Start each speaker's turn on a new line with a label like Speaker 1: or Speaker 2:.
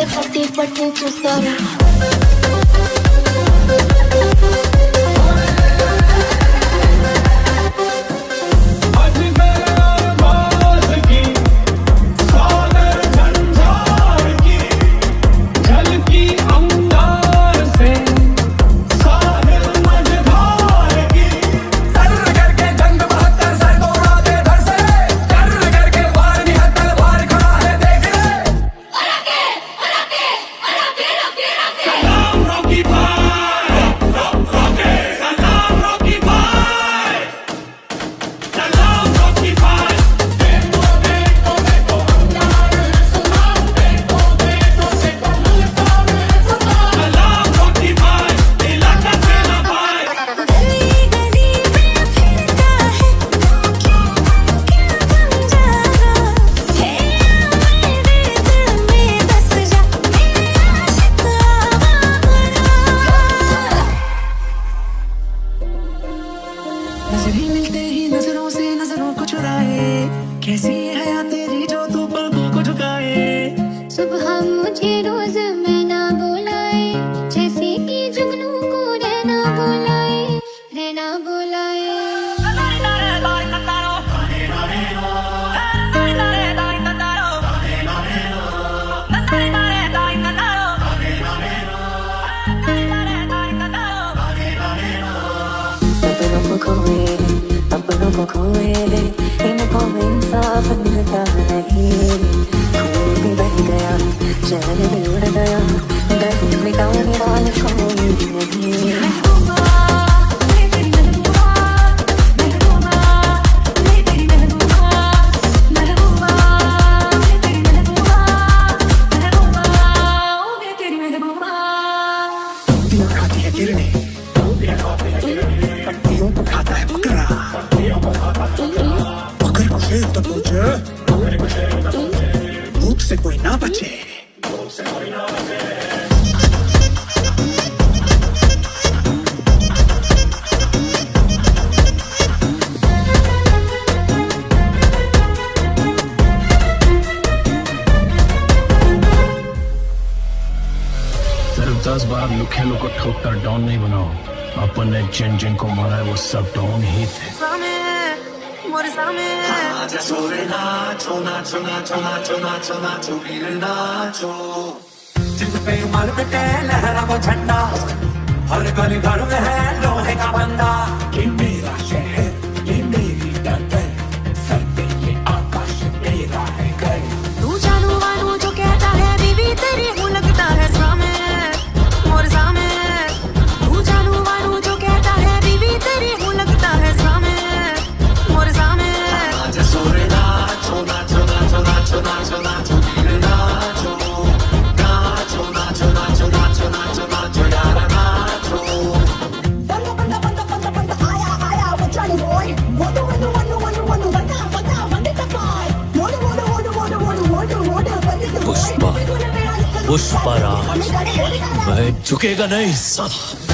Speaker 1: పట్టి పట్టి చూస్తారు
Speaker 2: जिन को मारा है वो सब डॉन ही थे।
Speaker 3: जिस पे मर मिटे लहरा वो झंडा, हर गली घर में है लोहे का बंदा। ये मेरा शहर, ये मेरी डगर, सर पे ये आकाश मेरा है घर।
Speaker 4: तू जानू वानू जो कहता है बीवी तेरी हूँ लगता है सामे मोर सामे।
Speaker 2: पुष्पा राज, वह झुकेगा नहीं साला।